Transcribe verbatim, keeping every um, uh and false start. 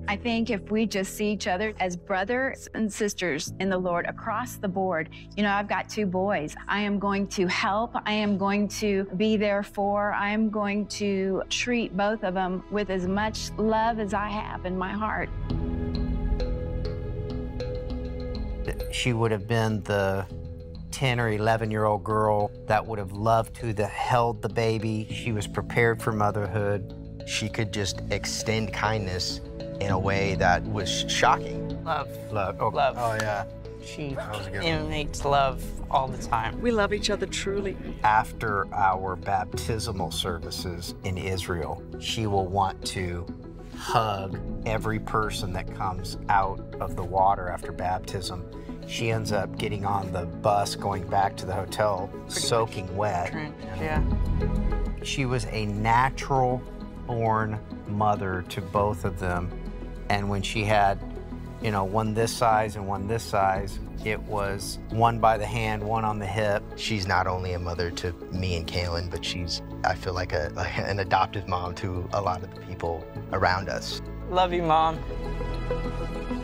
I think if we just see each other as brothers and sisters in the Lord across the board, you know, I've got two boys. I am going to help. I am going to be there for. I am going to treat both of them with as much love as I have in my heart. She would have been the ten or eleven year old girl that would have loved to have held the baby. She was prepared for motherhood. She could just extend kindness in a way that was shocking. Love. Love. Oh, Love. Oh, yeah. She was a good one. emanates love all the time. We love each other truly. After our baptismal services in Israel, she will want to hug every person that comes out of the water after baptism. She ends up getting on the bus going back to the hotel, Pretty soaking wet. Trent, yeah. She was a natural-born mother to both of them. And when she had, you know, one this size and one this size, it was one by the hand, one on the hip. She's not only a mother to me and Kaylin, but she's, I feel like, a, like an adoptive mom to a lot of the people around us. Love you, Mom.